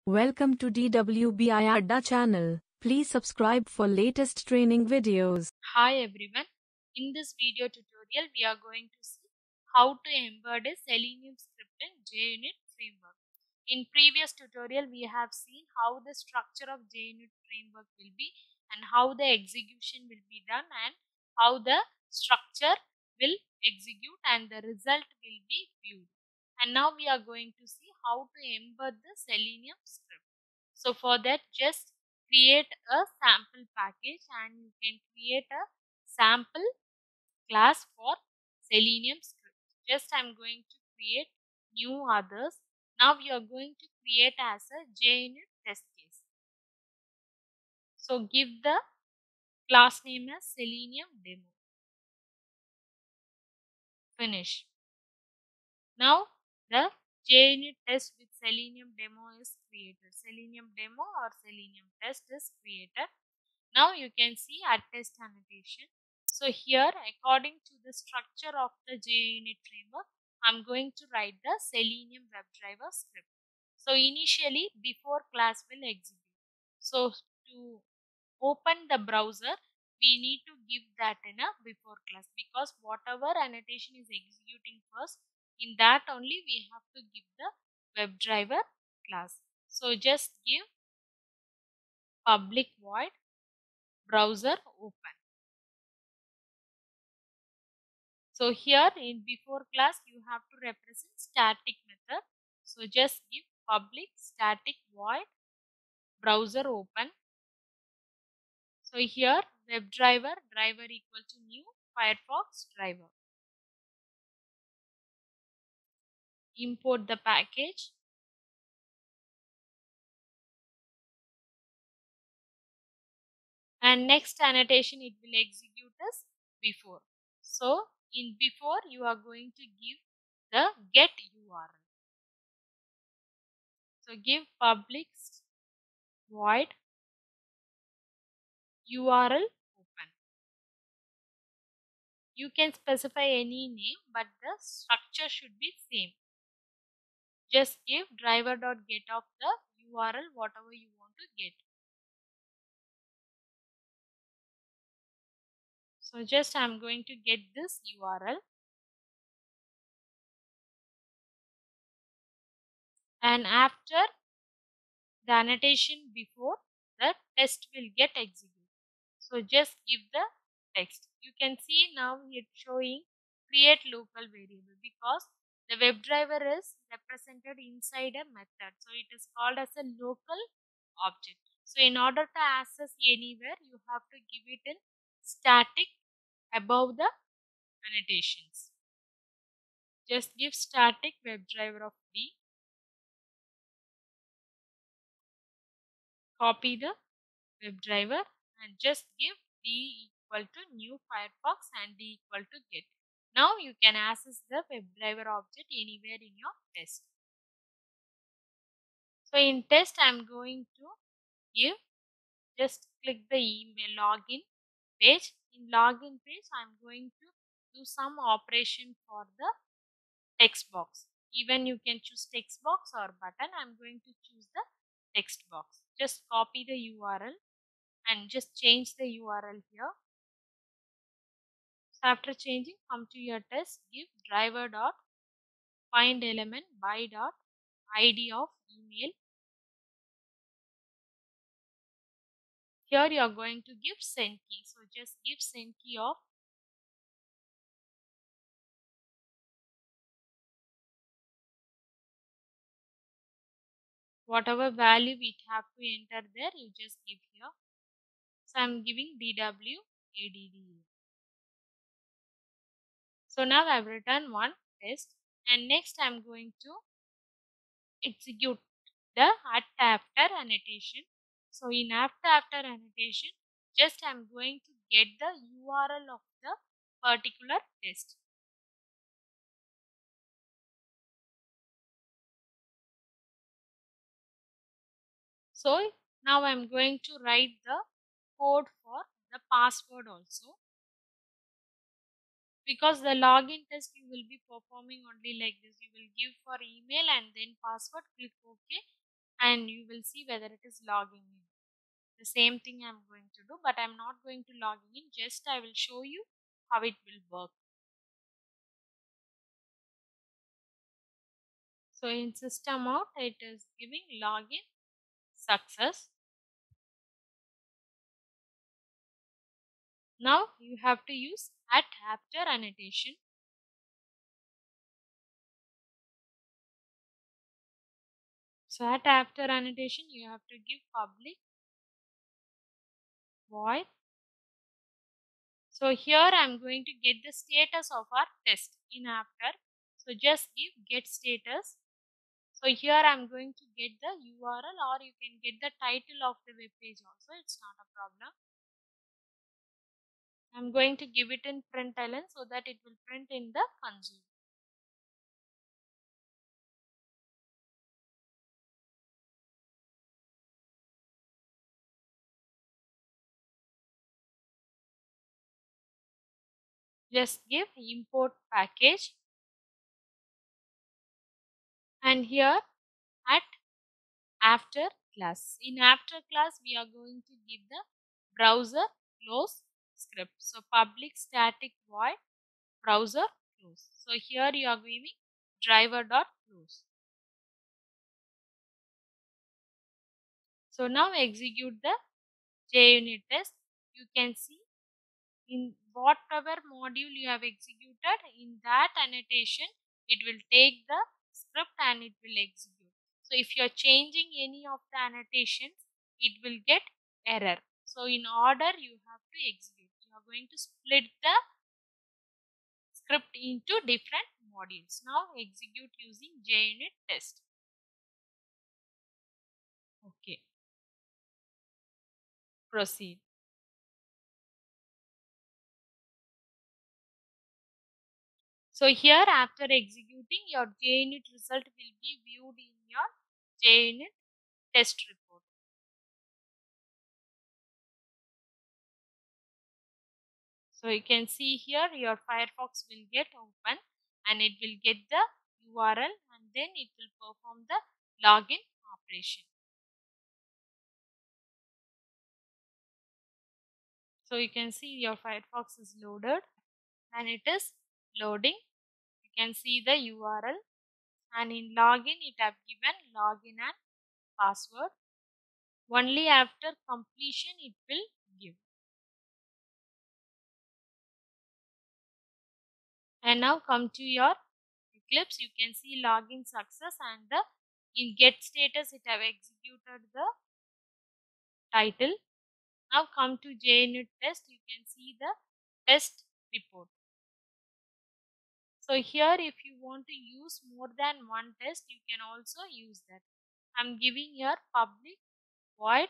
Welcome to DWBI Adda channel. Please subscribe for latest training videos. Hi everyone. In this video tutorial, we are going to see how to embed a Selenium script in JUnit framework. In previous tutorial, we have seen how the structure of JUnit framework will be and how the execution will be done and how the structure will execute and the result will be viewed. And now we are going to see how to embed the Selenium script. So for that, just create a sample package and you can create a sample class for Selenium script. Just I'm going to create new others. Now we are going to create as a JUnit test case. So give the class name as Selenium demo. Finish. Now the JUnit test with Selenium demo is created. Selenium demo or Selenium test is created. Now you can see at test annotation. So here, according to the structure of the JUnit framework, I'm going to write the Selenium WebDriver script. So initially, before class will execute. So to open the browser, we need to give that in a before class, because whatever annotation is executing first, in that only we have to give the WebDriver class. So just give public void browser open. So here in before class you have to represent static method. So just give public static void browser open. So here WebDriver driver equal to new Firefox driver. Import the package. And next annotation it will execute as before. So in before you are going to give the get URL. So give public void URL open. You can specify any name, but the structure should be same. Just give driver.get of the URL whatever you want to get. So just I'm going to get this URL. And after the annotation before, the test will get executed. So just give the text. You can see now it's showing create local variable, because the WebDriver is represented inside a method. So it is called as a local object. So in order to access anywhere, you have to give it in static above the annotations. Just give static WebDriver of D. Copy the WebDriver and just give D equal to new Firefox and D equal to get. Now you can access the WebDriver object anywhere in your test. So in test I am going to give, just click the email login page. In login page I am going to do some operation for the text box. Even you can choose text box or button. I am going to choose the text box. Just copy the URL and just change the URL here. So after changing, come to your test, give driver dot find element by dot id of email. Here you are going to give send key. So just give send key of whatever value we have to enter there, you just give here. So I am giving DWADDA. So now I have written one test, and next I am going to execute the after annotation. So in after annotation, just I am going to get the URL of the particular test. So now I am going to write the code for the password also, because the login test you will be performing only like this. You will give for email and then password, click OK, and you will see whether it is logging in. The same thing I'm going to do, but I'm not going to log in, just I will show you how it will work. So in system out, it is giving login success. Now you have to use @after annotation. So @after annotation, you have to give public void. So here I'm going to get the status of our test in after. So just give get status. So here I'm going to get the URL, or you can get the title of the web page also. It's not a problem. I'm going to give it in println so that it will print in the console. Just give import package, and here at after class. In after class, we are going to give the browser close script. So public static void browser close. So here you are giving driver.close. So now execute the JUnit test. You can see in whatever module you have executed, in that annotation, it will take the script and it will execute. So if you are changing any of the annotations, it will get error. So in order, you have to execute. You are going to split the script into different modules. Now execute using JUnit test. Okay, proceed. So here after executing, your JUnit result will be viewed in your JUnit test report. So you can see here your Firefox will get open and it will get the URL, and then it will perform the login operation. So you can see your Firefox is loaded and it is loading. You can see the URL, and in login it have given login and password. Only after completion it will give. And now come to your Eclipse. You can see login success, and the in get status it have executed the title. Now come to JUnit test. You can see the test report. So here if you want to use more than one test, you can also use that. I'm giving here public void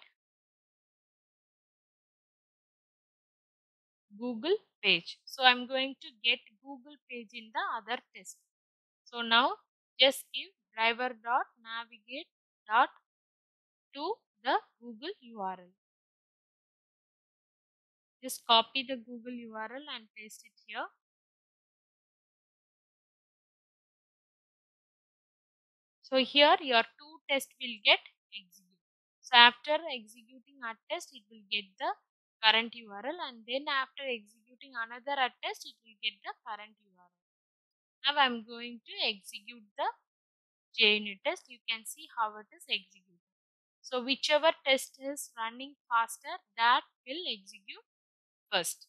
Google page. So I'm going to get Google page in the other test. So now just give driver.navigate dot to the Google URL. Just copy the Google URL and paste it here. So here your two tests will get executed. So after executing a test, it will get the current URL, and then after executing another test, it will get the current URL. Now I am going to execute the JUnit test. You can see how it is executed. So whichever test is running faster, that will execute first.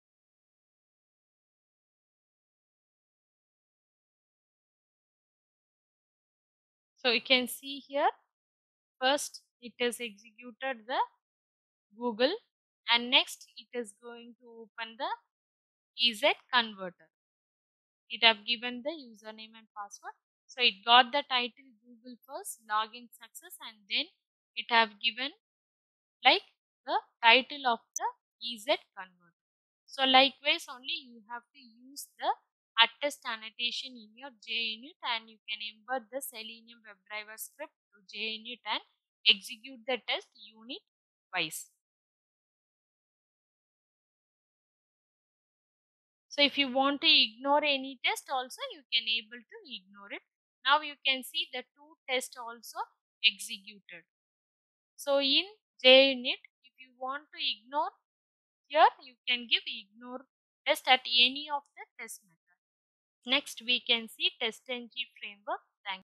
So you can see here, first it is executed the Google, and next it is going to open the EZ converter. It have given the username and password. So it got the title Google first, login success, and then it have given like the title of the EZ converter. So likewise only you have to use the attest annotation in your JUnit, and you can embed the Selenium WebDriver script to JUnit and execute the test unit wise. So if you want to ignore any test also, you can able to ignore it. Now you can see the two tests also executed. So in JUnit, if you want to ignore here, you can give ignore test at any of the test method. Next, we can see TestNG framework. Thank you.